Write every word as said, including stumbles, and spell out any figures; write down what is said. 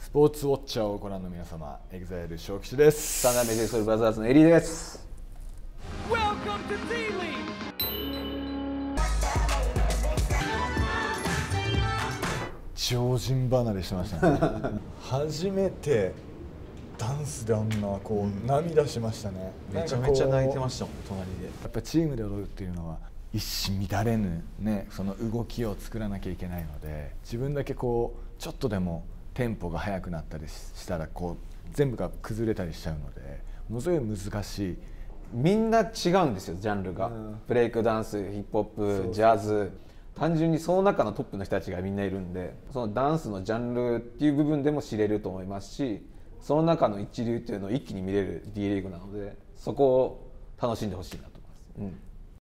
スポーツウォッチャーをご覧の皆様、エグザイル小吉です。 サンダーメジェソルブラザーズのエリーです。 超人離れしてましたね初めてダンスであんなこう、うん、涙しましたね。 めちゃめちゃ泣いてましたもん、隣で。 やっぱチームで踊るっていうのは一糸乱れぬ、ね、その動きを作らなきゃいけないので、自分だけこうちょっとでもテンポが速くなったりしたらこう全部が崩れたりしちゃうので、ものすごい難しい。 みんな違うんですよ、ジャンルが、うん、ブレイクダンス、ヒップホップ、ジャズ。単純にその中のトップの人たちがみんないるんで、そのダンスのジャンルっていう部分でも知れると思いますし、その中の一流っていうのを一気に見れる D リーグなので、そこを楽しんでほしいなと思います。うん